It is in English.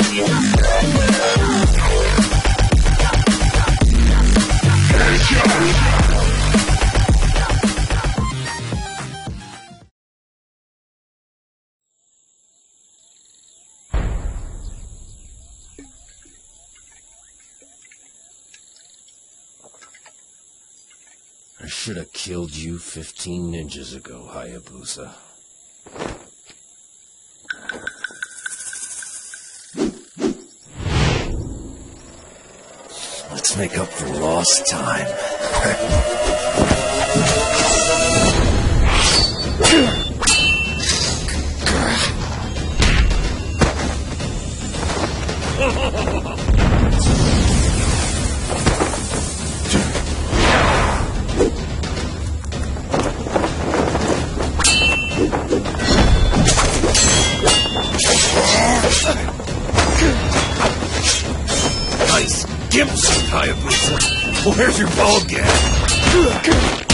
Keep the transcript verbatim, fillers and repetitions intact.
I should have killed you fifteen ninjas ago, Hayabusa. Let's make up for lost time. Nice gimp suit, Hayabusa. Where's your ball gag?